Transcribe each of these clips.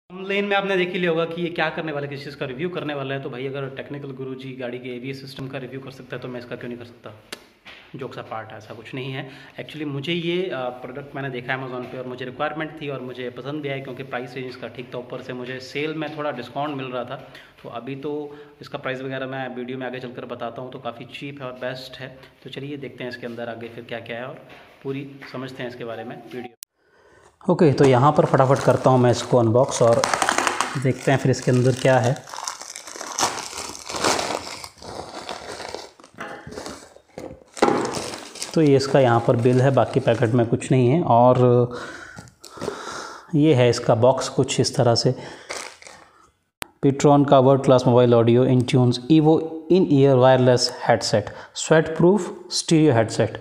Thumbnail में आपने देख ही लिया होगा कि ये क्या करने वाला है, किस चीज़ का रिव्यू करने वाला है। तो भाई अगर टेक्निकल गुरुजी गाड़ी के एबीएस सिस्टम का रिव्यू कर सकता है तो मैं इसका क्यों नहीं कर सकता। जोक सा पार्ट है, ऐसा कुछ नहीं है। एक्चुअली मुझे ये प्रोडक्ट मैंने देखा अमेज़ॉन पे और मुझे रिक्वायरमेंट थी और मुझे पसंद भी आया क्योंकि प्राइस रेंज इसका ठीक था। ऊपर से मुझे सेल में थोड़ा डिस्काउंट मिल रहा था। तो अभी तो इसका प्राइस वगैरह मैं वीडियो में आगे चलकर बताता हूँ। तो काफ़ी चीप है और बेस्ट है। तो चलिए देखते हैं इसके अंदर आगे फिर क्या क्या है और पूरी समझते हैं इसके बारे में वीडियो। ओके, तो यहाँ पर फटाफट करता हूँ मैं इसको अनबॉक्स और देखते हैं फिर इसके अंदर क्या है। तो ये इसका यहाँ पर बिल है, बाकी पैकेट में कुछ नहीं है। और ये है इसका बॉक्स कुछ इस तरह से। पेट्रॉन का world class mobile audio in tunes evo in ear wireless headset, sweat proof stereo headset.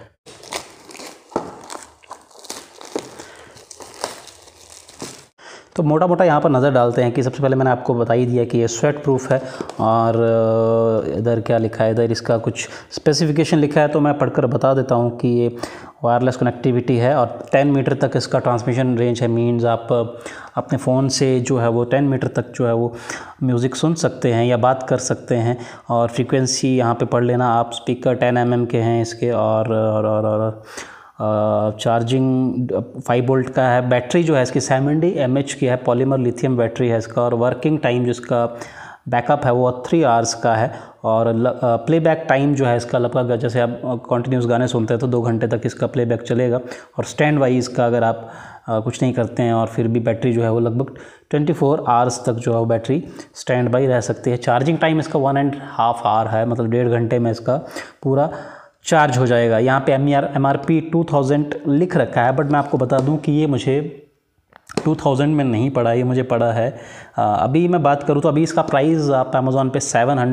तो मोटा मोटा यहाँ पर नज़र डालते हैं कि सबसे पहले मैंने आपको बता ही दिया कि ये स्वेट प्रूफ है। और इधर क्या लिखा है, इधर इसका कुछ स्पेसिफिकेशन लिखा है तो मैं पढ़कर बता देता हूँ कि ये वायरलेस कनेक्टिविटी है और 10 मीटर तक इसका ट्रांसमिशन रेंज है। मीन्स आप अपने फ़ोन से जो है वो 10 मीटर तक जो है वो म्यूज़िक सुन सकते हैं या बात कर सकते हैं। और फ्रीक्वेंसी यहाँ पे पढ़ लेना आप, स्पीकर 10 mm के हैं इसके। और चार्जिंग 5 वोल्ट का है। बैटरी जो है इसकी 70 mAh की है, पॉलीमर लिथियम बैटरी है इसका। और वर्किंग टाइम जिसका बैकअप है वो 3 आवर्स का है। और प्लेबैक टाइम जो है इसका लगभग, जैसे आप कंटिन्यूस गाने सुनते हैं तो 2 घंटे तक इसका प्लेबैक चलेगा। और स्टैंड बाई इसका अगर आप कुछ नहीं करते हैं और फिर भी बैटरी जो है वो लगभग 24 आवर्स तक जो है वो बैटरी स्टैंड बाई रह सकती है। चार्जिंग टाइम इसका 1.5 आवर है, मतलब 1.5 घंटे में इसका पूरा चार्ज हो जाएगा। यहाँ पे MRP 2000 लिख रखा है, बट मैं आपको बता दूँ कि ये मुझे 2000 में नहीं पड़ा, ये मुझे पड़ा है अभी मैं बात करूँ तो अभी इसका प्राइस आप अमेज़ॉन पे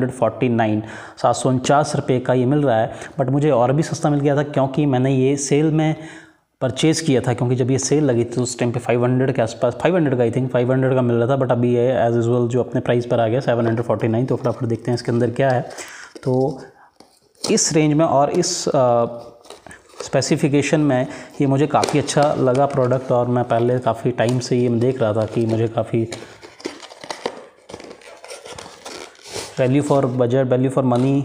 749 रुपये का ये मिल रहा है। बट मुझे और भी सस्ता मिल गया था क्योंकि मैंने ये सेल में परचेज़ किया था। क्योंकि जब ये सेल लगी थी उस टाइम पे 500 के आसपास, 500 का आई थिंक 500 का मिल रहा था। बट अभी ये एज़ यूजुअल जो अपने प्राइस पर आ गया 749। तो फटाफट देखते हैं इसके अंदर क्या है। तो इस रेंज में और इस स्पेसिफिकेशन में ये मुझे काफ़ी अच्छा लगा प्रोडक्ट। और मैं पहले काफ़ी टाइम से ये देख रहा था कि मुझे काफ़ी value for budget, value for money.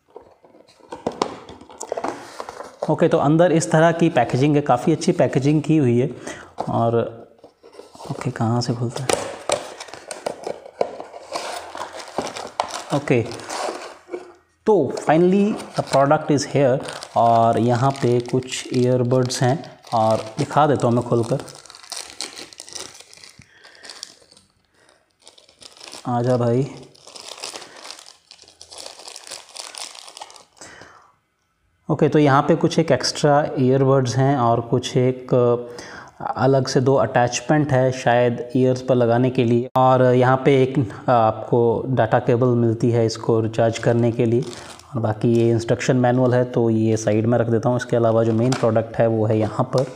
Okay, तो अंदर इस तरह की पैकेजिंग है, काफ़ी अच्छी पैकेजिंग की हुई है। और ओके, कहाँ से खुलता है? ओके, तो finally the product is here. और यहाँ पे कुछ ईयरबड्स हैं और दिखा देता हूँ मैं खोलकर। आजा भाई। ओके, तो यहाँ पे कुछ एक एक्स्ट्रा ईयरबड्स हैं और कुछ एक अलग से 2 अटैचमेंट है शायद ईयर्स पर लगाने के लिए। और यहाँ पे एक आपको डाटा केबल मिलती है इसको रिचार्ज करने के लिए। और बाकी ये इंस्ट्रक्शन मैनुअल है तो ये साइड में रख देता हूँ। इसके अलावा जो मेन प्रोडक्ट है वो है यहाँ पर।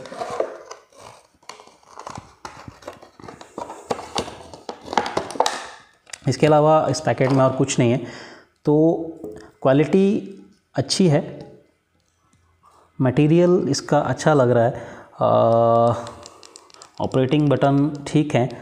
इसके अलावा इस पैकेट में और कुछ नहीं है। तो क्वालिटी अच्छी है, मटेरियल इसका अच्छा लग रहा है। ऑपरेटिंग बटन ठीक है,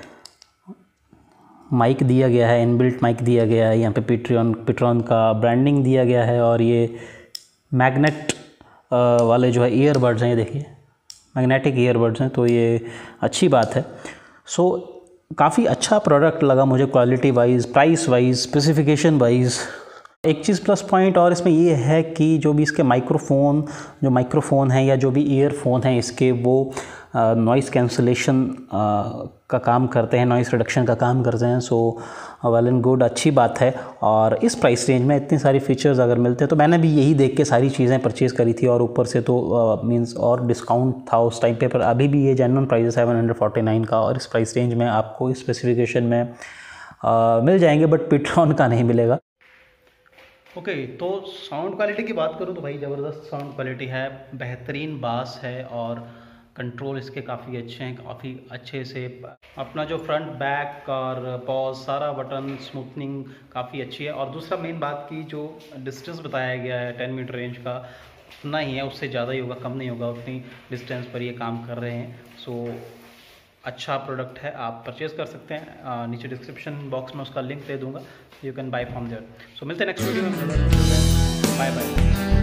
माइक दिया गया है, इनबिल्ट माइक दिया गया है। यहाँ पे पेट्रॉन का ब्रांडिंग दिया गया है। और ये मैग्नेट वाले जो है ईयरबड्स हैं, ये देखिए मैग्नेटिक ईयरबड्स हैं, तो ये अच्छी बात है। सो काफ़ी अच्छा प्रोडक्ट लगा मुझे, quality wise, price wise, specification wise. एक चीज़ प्लस पॉइंट और इसमें ये है कि जो भी इसके माइक्रोफ़ोन है या जो भी ईयरफोन हैं इसके, वो नॉइज़ कैंसलेशन का काम करते हैं, नॉइज़ रिडक्शन का काम करते हैं। सो वेल एंड गुड, अच्छी बात है। और इस प्राइस रेंज में इतनी सारी फीचर्स अगर मिलते हैं तो मैंने भी यही देख के सारी चीज़ें परचेज़ करी थी। और ऊपर से तो मींस और डिस्काउंट था उस टाइम पे। पर अभी भी ये जेन्युइन प्राइस है 749 का। और इस प्राइस रेंज में आपको इस स्पेसिफिकेशन में मिल जाएंगे, बट पेट्रॉन का नहीं मिलेगा। ओके, तो साउंड क्वालिटी की बात करूँ तो भाई ज़बरदस्त साउंड क्वालिटी है, बेहतरीन बास है। और कंट्रोल इसके काफ़ी अच्छे हैं, काफ़ी अच्छे से अपना जो फ्रंट बैक और पॉज सारा बटन स्मूथनिंग काफ़ी अच्छी है। और दूसरा मेन बात की जो डिस्टेंस बताया गया है 10 मीटर रेंज का, उतना ही है, उससे ज़्यादा ही होगा, कम नहीं होगा। उतनी डिस्टेंस पर ये काम कर रहे हैं। सो अच्छा प्रोडक्ट है, आप परचेज़ कर सकते हैं। नीचे डिस्क्रिप्शन बॉक्स में उसका लिंक दे दूँगा, you can buy from there. So मिलते हैं नेक्स्ट वीडियो में, बाय बाय।